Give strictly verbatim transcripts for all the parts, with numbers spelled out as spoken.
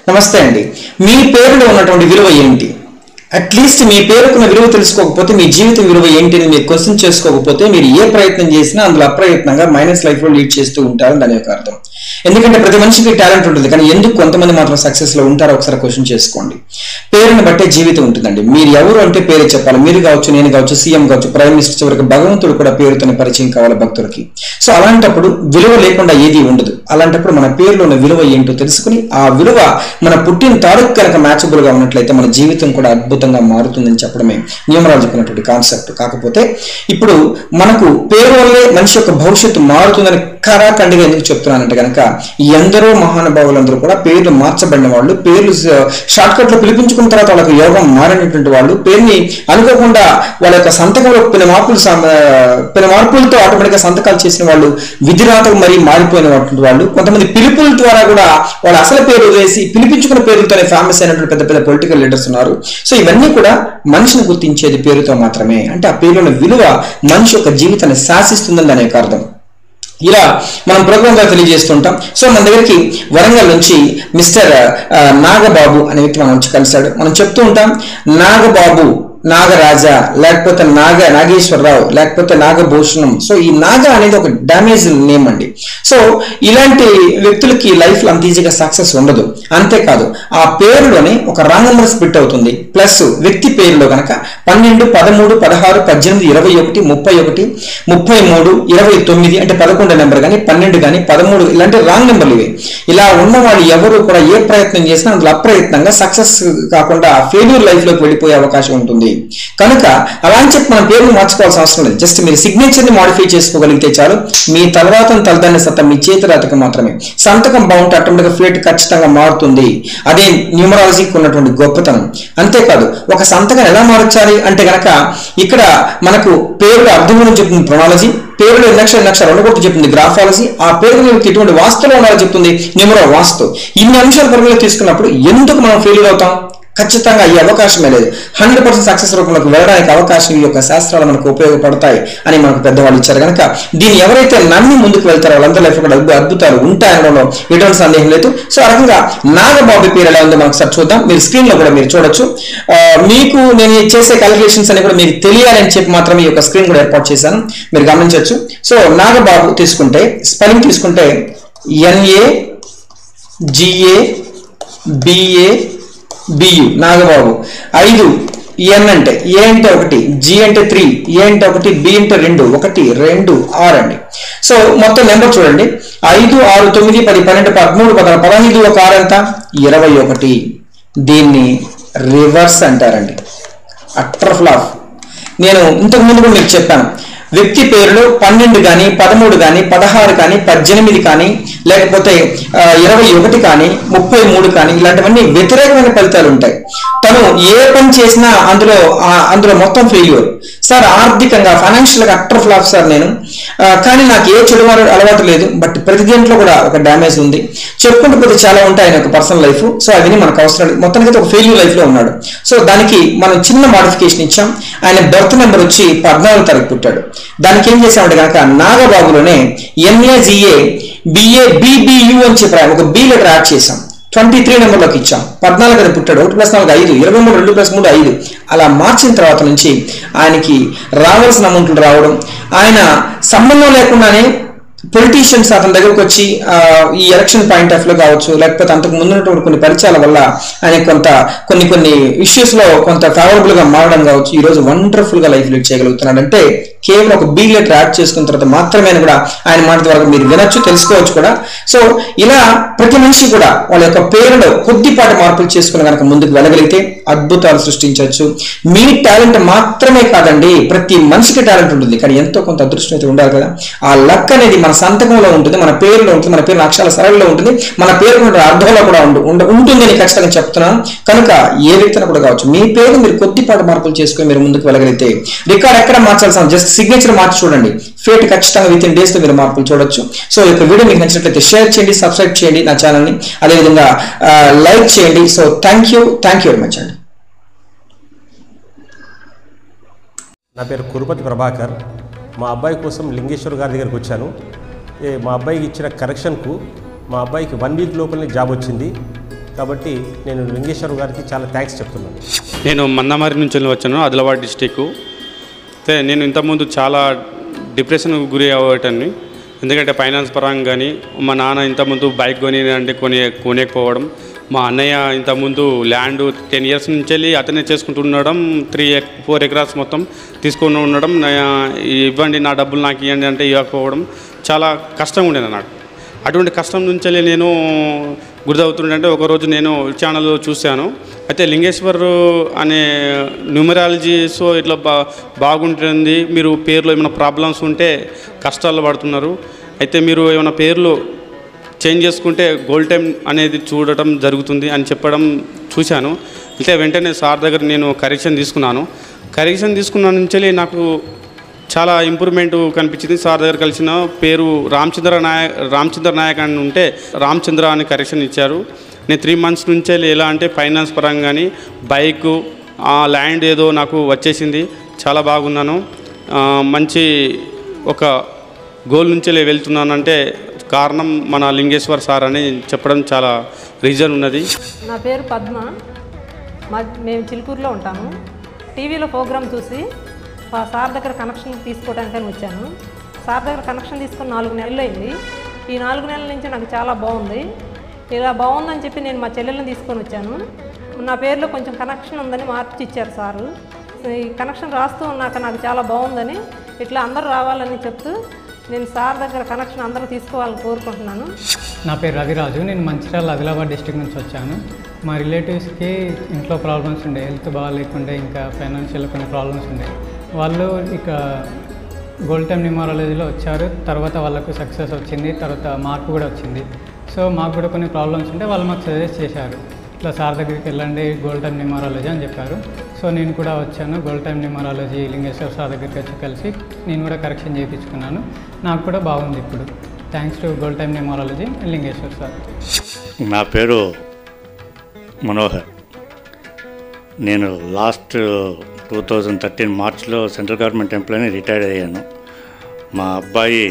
నమస్తే అండి. మీ పేరులో ఉన్నటువంటి విలువ ఏంటి? అట్లీస్ట్ మీ పేరుకున్న విలువ తెలుసుకోకపోతే మీ జీవితం విలువ ఏంటి అని మీరు క్వశ్చన్ చేసుకోకపోతే మీరు ఏ ప్రయత్నం చేసినా అందులో అప్రయత్నంగా మైనస్ లైఫ్లో లీడ్ చేస్తూ ఉంటారని దాని యొక్క అర్థం. ఎందుకంటే ప్రతి మనిషికి టాలెంట్ ఉంటుంది, కానీ ఎందుకు కొంతమంది మాత్రం సక్సెస్లో ఉంటారో ఒకసారి క్వశ్చన్ చేసుకోండి. పేరుని బట్టే జీవితం ఉంటుందండి. మీరు ఎవరు అంటే పేరు చెప్పాలి. మీరు కావచ్చు, నేను కావచ్చు, సీఎం కావచ్చు, ప్రైమ్ మినిస్టర్, చివరికి భగవంతుడు కూడా పేరుతోనే పరిచయం కావాలి భక్తులకి. సో అలాంటప్పుడు విలువ లేకుండా ఏది ఉండదు. అలాంటప్పుడు మన పేరులో ఉన్న విలువ ఏంటో తెలుసుకుని ఆ విలువ మన పుట్టిన తారీఖు కనుక మ్యాచబుల్ గా ఉన్నట్లయితే మన జీవితం కూడా అద్భుతంగా మారుతుందని చెప్పడమే న్యూమరాలజీ చెప్పినటువంటి కాన్సెప్ట్. కాకపోతే ఇప్పుడు మనకు పేరు వల్లే మనిషి యొక్క భవిష్యత్తు మారుతుందని ఖరాఖండిగా ఎందుకు చెప్తున్నానంటే కనుక ఎందరో మహానుభావులందరూ కూడా పేర్లు మార్చబడిన వాళ్ళు, పేర్లు షార్ట్ కట్ లో పిలిపించుకున్న తర్వాత వాళ్ళకి యోగం మారినటువంటి వాళ్ళు, పేరుని అనుకోకుండా వాళ్ళ యొక్క సంతకంలో పిన మార్పులు పిన మార్పులతో ఆటోమేటిక్ గా సంతకాలు చేసిన వాళ్ళు, విధిరాతకు మరీ మారిపోయినటువంటి వాళ్ళు, కొంతమంది పిలుపుల ద్వారా కూడా వాళ్ళ అసలు పేరు వేసి పిలిపించుకున్న పేరుతోనే ఫేమస్ అయినటువంటి పెద్ద పెద్ద పొలిటికల్ లీడర్స్ ఉన్నారు. సో ఇవన్నీ కూడా మనిషిని గుర్తించేది పేరుతో మాత్రమే. అంటే ఆ పేరులోని విలువ మనిషి యొక్క జీవితాన్ని శాసిస్తుందని దాని యొక్క అర్థం. ఇలా మనం ప్రోగ్రామ్ గా తెలియజేస్తుంటాం. సో మన దగ్గరికి వరంగల్ నుంచి మిస్టర్ నాగబాబు అనే వ్యక్తి మనం వచ్చి కలిశాడు. మనం చెప్తూ ఉంటాం నాగబాబు, నాగరాజా, లేకపోతే నాగ నాగేశ్వరరావు, లేకపోతే నాగభూషణం. సో ఈ నాగ అనేది ఒక డ్యామేజ్ నేమ్ అండి. సో ఇలాంటి వ్యక్తులకి లైఫ్ లో అంత ఈజీగా సక్సెస్ ఉండదు. అంతేకాదు ఆ పేరులోనే ఒక రాంగ్ నెంబర్ స్ప్లిట్ అవుతుంది. ప్లస్ వ్యక్తి పేరులో కనుక పన్నెండు, పదమూడు, పదహారు, పద్దెనిమిది, ఇరవై ఒకటి, ముప్పై ఒకటి, ముప్పై మూడు, ఇరవై తొమ్మిది అంటే పదకొండు నెంబర్ కానీ, పన్నెండు కానీ, పదమూడు ఇలాంటి రాంగ్ నెంబర్లు ఇవి. ఇలా ఉన్న వాళ్ళు ఎవరు కూడా ఏ ప్రయత్నం చేసినా అందులో అప్రయత్నంగా సక్సెస్ కాకుండా ఫెయిల్యూర్ లైఫ్ లోకి వెళ్ళిపోయే అవకాశం ఉంటుంది. కనుక అలా అని చెప్పి మన పేరును మార్చుకోవాల్సిన అవసరం లేదు. జస్ట్ మీరు సిగ్నేచర్ ని మాడిఫై చేసుకోగలిగితే చాలు. మీ తర్వాత తలదాన్ని సత్తా మీ చేతి రాతకు మాత్రమే. సంతకం బాగుంటే ఆటోమేటిక్గా ఫ్లేట్ ఖచ్చితంగా మారుతుంది. అదే న్యూమరాలజీకి ఉన్నటువంటి గొప్పతనం. అంతేకాదు ఒక సంతకం ఎలా మార్చాలి అంటే కనుక ఇక్కడ మనకు పేరులో అర్థం గురించి చెప్తుంది ప్రొనాలజీ, పేరులో లక్ష లక్ష రెండు కోట్లు చెప్తుంది గ్రాఫాలజీ, ఆ పేరు ఎటువంటి వాస్తులో ఉండాలని చెప్తుంది న్యూమరో వాస్తు. ఇన్ని అంశాలు పరిగణలో తీసుకున్నప్పుడు ఎందుకు మనం ఫెయిల్యూర్ అవుతాం? ఖచ్చితంగా ఈ అవకాశమే లేదు. హండ్రెడ్ పర్సెంట్ సక్సెస్ రూపంలోకి వెళ్ళడానికి అవకాశం ఈ యొక్క శాస్త్రాలు మనకు ఉపయోగపడతాయి అని మనకు పెద్దవాళ్ళు ఇచ్చారు. కనుక దీన్ని ఎవరైతే నమ్మి ముందుకు వెళ్తారో వాళ్ళందరూ లైఫ్ కూడా అద్భుతాలు ఉంటాయనడంలో ఎటువంటి సందేహం లేదు. సో ఆ రకంగా నాగబాబు పేరు ఎలా ఉందో మనకు సార్ చూద్దాం. మీరు స్క్రీన్ లో కూడా మీరు చూడొచ్చు. మీకు నేను చేసే క్యాలిక్యులేషన్స్ అని కూడా మీకు తెలియాలని చెప్పి మాత్రమే ఈ యొక్క స్క్రీన్ కూడా ఏర్పాటు చేశాను, మీరు గమనించవచ్చు. సో నాగబాబు తీసుకుంటే స్పెల్లింగ్ తీసుకుంటే N A G A B A B U Nagababu. ఐదు ఎన్ అంటే ఏ అంటే ఒకటి, జి అంటే త్రీ, ఏ అంటే ఒకటి, బి అంటే రెండు, ఒకటి రెండు ఆరు అండి. సో మొత్తం నెంబర్ చూడండి, ఐదు ఆరు తొమ్మిది పది పన్నెండు పదమూడు పదహారు పదహైదు ఒక ఆరు ఎంత ఇరవై ఒకటి. దీన్ని రివర్స్ అంటారండి, అట్టర్ ఫ్లాప్. నేను ఇంతకు ముందు కూడా మీకు చెప్పాను, వ్యక్తి పేరులో పన్నెండు కానీ, పదమూడు కానీ, పదహారు కానీ, పద్దెనిమిది కానీ, లేకపోతే ఇరవై ఒకటి కానీ, ముప్పై మూడు కానీ ఇలాంటివన్నీ వ్యతిరేకమైన ఫలితాలు ఉంటాయి. తను ఏ పని చేసినా అందులో అందులో మొత్తం ఫెయిల్యూర్. సార్ ఆర్థికంగా ఫైనాన్షియల్ గా అట్టర్ ఫ్లాప్ సార్ నేను, కానీ నాకు ఏ చెడు అలవాటు లేదు, బట్ ప్రతి దీంట్లో కూడా ఒక డ్యామేజ్ ఉంది. చెప్పుకుంటూ పోతే చాలా ఉంటాయి ఆయన ఒక పర్సనల్ లైఫ్. సో అవన్నీ మనకు అవసరం లేదు. మొత్తానికి ఒక ఫెయిల్యూర్ లైఫ్ లో ఉన్నాడు. సో దానికి మనం చిన్న మాడిఫికేషన్ ఇచ్చాం. ఆయన బర్త్ నెంబర్ వచ్చి పద్నాలుగు తారీఖు పుట్టాడు. దానికి ఏం చేసామంటే కనుక నాగబాబులోనే ఎంఏజిఏ బిఏ బిబియు అని చెప్పి ఒక బి లెటర్ యాడ్ చేసాం. ట్వంటీ త్రీ నెంబర్లోకి ఇచ్చాం. పద్నాలుగు అది పుట్టాడు. ఒకటి ప్లస్ నాలుగు ఐదు, ఇరవై మూడు రెండు ప్లస్ మూడు ఐదు. అలా మార్చిన తర్వాత నుంచి ఆయనకి రావాల్సిన అమౌంట్లు రావడం, ఆయన సంబంధం లేకుండానే పొలిటీషియన్స్ అతని దగ్గరకు వచ్చి ఈ ఎలక్షన్ పాయింట్ ఆఫ్ లో కావచ్చు, లేకపోతే అంతకు ముందున్నటువంటి కొన్ని పరిచయాల వల్ల ఆయన కొంత కొన్ని కొన్ని ఇష్యూస్ లో కొంత ఫేవరబుల్ గా మారడం కావచ్చు, ఈ రోజు వండర్ఫుల్ గా లైఫ్ లీడ్ చేయగలుగుతున్నాడు. అంటే కేవలం ఒక బీ లెటర్ యాడ్ చేసుకున్న తర్వాత మాత్రమే కూడా ఆయన మాట ద్వారా మీరు వినొచ్చు, తెలుసుకోవచ్చు కూడా. సో ఇలా ప్రతి మనిషి కూడా వాళ్ళ యొక్క పేరులో కొద్దిపాటి మార్పులు చేసుకుని కనుక ముందుకు వెళ్ళగలిగితే అద్భుతాలు సృష్టించవచ్చు. మీ టాలెంట్ మాత్రమే కాదండి, ప్రతి మనిషికి టాలెంట్ ఉంటుంది, కానీ ఎంతో కొంత అదృష్టం అయితే ఉండాలి కదా. ఆ లక్ అనేది మన సంతకంలో ఉంటుంది, మన పేరులో ఉంటుంది, మన పేరు అక్షరాల సరళలో ఉంటుంది, మన పేరు అర్థంలో కూడా ఉంటుంది అని ఖచ్చితంగా చెప్తున్నాను. కనుక ఏ వ్యక్తిని కూడా కావచ్చు మీ పేరు మీరు కొద్దిపాటి మార్పులు చేసుకుని మీరు ముందుకు వెళ్ళగలిగితే రికార్డ్ ఎక్కడ మార్చాల్సిన జస్ట్ సిగ్నేచర్ మార్చి చూడండి, ఫేట్ ఖచ్చితంగా విత్ ఇన్ డేస్ తో మీరు మార్పులు చూడొచ్చు. సో ఈ యొక్క వీడియో మీకు నచ్చినట్లయితే షేర్ చేయండి, సబ్స్క్రైబ్ చేయండి నా ఛానల్ని, అదేవిధంగా లైక్ చేయండి. So thank you thank you very much అండి. నా పేరు కురుపతి ప్రభాకర్. మా అబ్బాయి కోసం లింగేశ్వర్ గారి దగ్గరికి వచ్చాను. మా అబ్బాయికి ఇచ్చిన కరెక్షన్కు మా అబ్బాయికి వన్ వీక్ లోపలనే జాబ్ వచ్చింది. కాబట్టి నేను లింగేశ్వర్ గారికి చాలా థ్యాంక్స్ చెప్తున్నాను. నేను మందమారి నుంచి వచ్చాను, ఆదిలాబాద్ డిస్టిక్. అయితే నేను ఇంతకుముందు చాలా డిప్రెషన్కు గురి అవ్వటాన్ని, ఎందుకంటే ఫైనాన్స్ పరంగా కానీ మా నాన్న ఇంతకుముందు బైక్ కొని అంటే కొని కొనేకపోవడం, మా అన్నయ్య ఇంతకుముందు ల్యాండ్ టెన్ ఇయర్స్ నుంచి వెళ్ళి అతనే చేసుకుంటూ ఉండడం, త్రీ ఫోర్ ఎకరాస్ మొత్తం తీసుకొని ఉండడం, ఇవ్వండి నా డబ్బులు నాకు ఇవ్వండి అంటే ఇవ్వకపోవడం చాలా కష్టంగా ఉండేది నాకు. అటువంటి కష్టం నుంచి వెళ్ళి నేను గుర్తవుతుంటే ఒకరోజు నేను ఛానల్ చూశాను. అయితే లింగేశ్వర్ అనే న్యూమరాలజీ సో ఇట్లా బా బాగుంటుంది, మీరు పేర్లో ఏమైనా ప్రాబ్లమ్స్ ఉంటే కష్టాలు పడుతున్నారు, అయితే మీరు ఏమైనా పేర్లు చేంజ్ చేసుకుంటే గోల్డ్ టైం అనేది చూడటం జరుగుతుంది అని చెప్పడం చూశాను. అయితే వెంటనే సార్ దగ్గర నేను కరెక్షన్ తీసుకున్నాను. కరెక్షన్ తీసుకున్న నుంచి నాకు చాలా ఇంప్రూవ్మెంట్ కనిపించింది. సార్ దగ్గర కలిసిన పేరు రామచంద్ర నాయక్ రామచంద్ర నాయక్ అని ఉంటే రామచంద్ర అని కరెక్షన్ ఇచ్చారు. నేను త్రీ మంత్స్ నుంచే ఎలా అంటే ఫైనాన్స్ పరంగా కానీ బైకు ఆ ల్యాండ్ ఏదో నాకు వచ్చేసింది, చాలా బాగున్నాను, మంచి ఒక గోల్ నుంచే వెళ్తున్నానంటే కారణం మన లింగేశ్వర్ సార్ అని చెప్పడం చాలా రీజన్ ఉన్నది. నా పేరు పద్మ, మా మేము చిలుకూరులో ఉంటాము. టీవీలో ప్రోగ్రామ్ చూసి సార్ దగ్గర కనెక్షన్ తీసుకోవడానికని వచ్చాను. సార్ దగ్గర కనెక్షన్ తీసుకొని నాలుగు నెలలు అయింది. ఈ నాలుగు నెలల నుంచి నాకు చాలా బాగుంది. ఇలా బాగుందని చెప్పి నేను మా చెల్లెలను తీసుకొని వచ్చాను. నా పేరులో కొంచెం కనెక్షన్ ఉందని మార్చి ఇచ్చారు సారు. ఈ కనెక్షన్ రాస్తూ ఉన్నాక నాకు చాలా బాగుందని ఇట్లా అందరూ రావాలని చెప్తూ నేను సార్ దగ్గర కనెక్షన్ అందరూ తీసుకోవాలని కోరుకుంటున్నాను. నా పేరు రవిరాజు, నేను మంచిర్యాల ఆదిలాబాద్ డిస్ట్రిక్ట్ నుంచి వచ్చాను. మా రిలేటివ్స్కి ఇంట్లో ప్రాబ్లమ్స్ ఉండే, హెల్త్ బాగాలేకుండే, ఇంకా ఫైనాన్షియల్ కొన్ని ప్రాబ్లమ్స్ ఉండే. వాళ్ళు ఇక గోల్డ్ టైమ్ న్యూమరాలజీలో వచ్చారు. తర్వాత వాళ్ళకు సక్సెస్ వచ్చింది, తర్వాత మార్పు కూడా వచ్చింది. సో మాకు కూడా కొన్ని ప్రాబ్లమ్స్ ఉంటే వాళ్ళు మాకు సజెస్ట్ చేశారు, ఇట్లా సార్ దగ్గరికి వెళ్ళండి గోల్డ్ టైమ్ న్యూమరాలజీ అని చెప్పారు. సో నేను కూడా వచ్చాను, gold time numerology Lingeshwar sir దగ్గరికి వచ్చి కలిసి నేను కూడా కరెక్షన్ చేయించుకున్నాను. నాకు కూడా బాగుంది ఇప్పుడు. Thanks to gold time numerology Lingeshwar sir. నా పేరు మనోహర్. నేను లాస్ట్ టూ థౌజండ్ థర్టీన్ మార్చ్లో సెంట్రల్ గవర్నమెంట్ ఎంప్లాయీని రిటైర్డ్ అయ్యాను. మా అబ్బాయి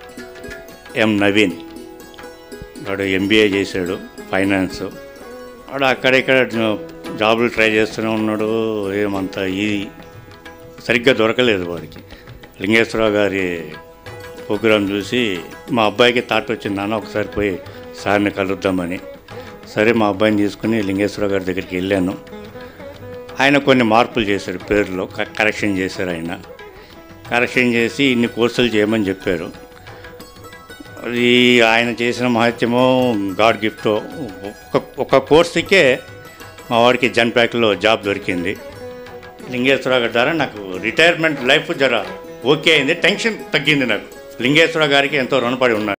ఎం నవీన్, వాడు ఎంబీఏ చేశాడు ఫైనాన్స్. వాడు అక్కడిక్కడ జాబులు ట్రై చేస్తూనే ఉన్నాడు, ఏమంతా ఈ సరిగ్గా దొరకలేదు వాడికి. లింగేశ్వరరావు గారి ప్రోగ్రాం చూసి మా అబ్బాయికి థాట్ వచ్చింది, నాన్న ఒకసారి పోయి సార్ని కలుద్దామని. సరే మా అబ్బాయిని తీసుకుని లింగేశ్వరరావు గారి దగ్గరికి వెళ్ళాను. ఆయన కొన్ని మార్పులు చేశారు, పేరులో కరెక్షన్ చేశారు. ఆయన కరెక్షన్ చేసి ఇన్ని కోర్సులు చేయమని చెప్పారు. అది ఆయన చేసిన మహత్యమో గాడ్ గిఫ్టో. ఒక ఒక కోర్సుకే మా వాడికి జన్ ప్యాక్లో జాబ్ దొరికింది. లింగేశ్వరరావు గారి ద్వారా నాకు రిటైర్మెంట్ లైఫ్ జర ఓకే అయింది, టెన్షన్ తగ్గింది నాకు. లింగేశ్వరరావు గారికి ఎంతో రుణపడి ఉన్నాను.